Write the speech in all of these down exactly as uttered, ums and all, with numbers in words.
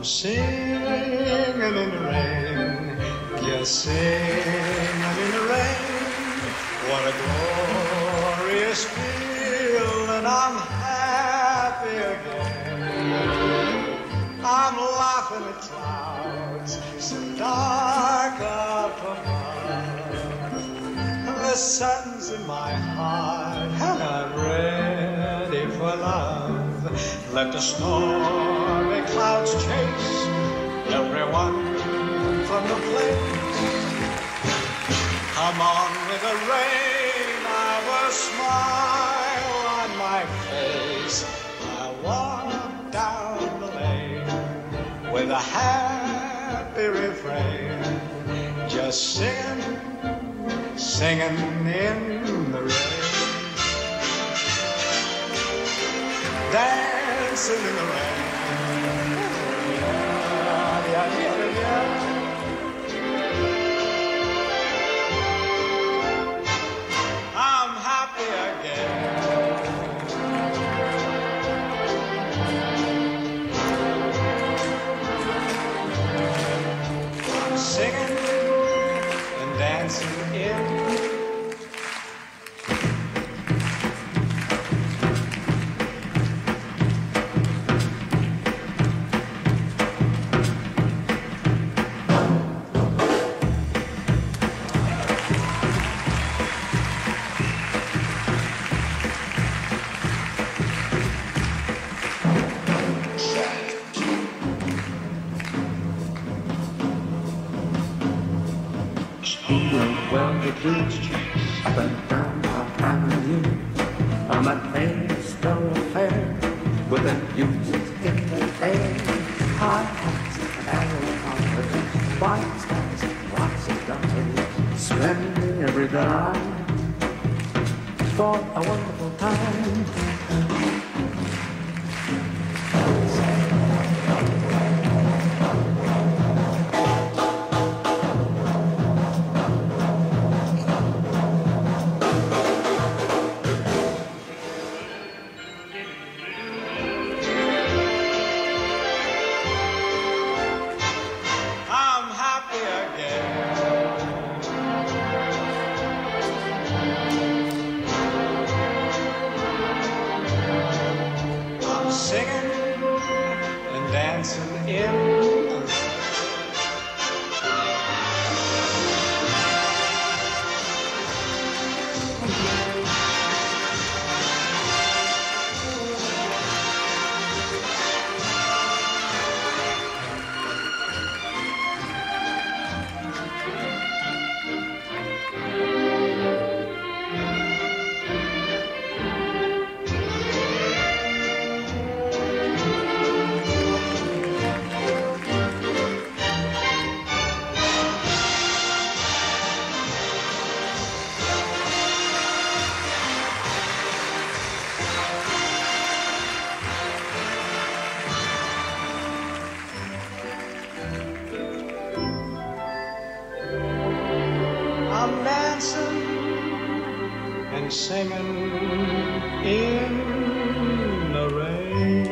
I'm singing in the rain, just singing in the rain. What a glorious feeling, I'm happy again. I'm laughing at clouds so dark up above. The sun's in my heart and I'm ready for love. Let the stormy clouds chase everyone from the place. Come on with the rain, I've a smile on my face. I walk down the lane with a happy refrain, just singing, singing in the rain. Dancing in the rain. Yeah, yeah, yeah, yeah. I'm happy again. I'm singing and dancing in. Well, the blues up and down our avenue, on that main thoroughfare, with the music in the air, high hats and arrow confidence, white skies and lots of dollars, spending every dime for a wonderful time. Singing and dancing in the rain. I'm dancing and singing in the rain.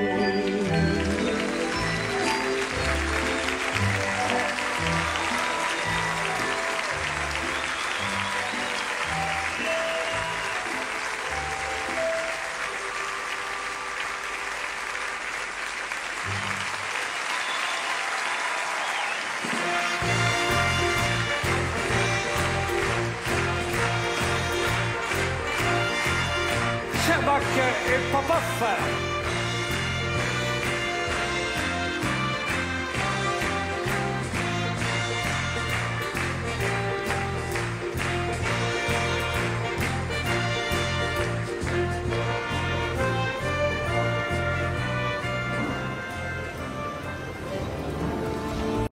Shabak et Papa.